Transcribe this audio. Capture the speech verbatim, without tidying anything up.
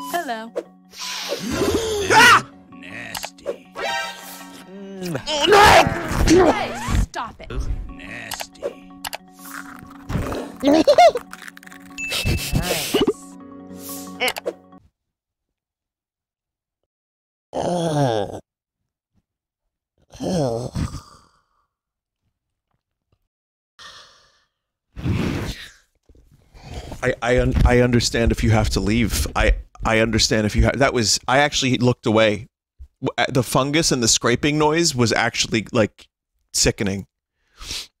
Hello. Ah! Nasty. Oh, no! Hey, stop it. Nasty. Nice. Oh. Oh. I I un I understand if you have to leave. I I understand if you have. That was I actually looked away. The fungus and the scraping noise was actually like sickening.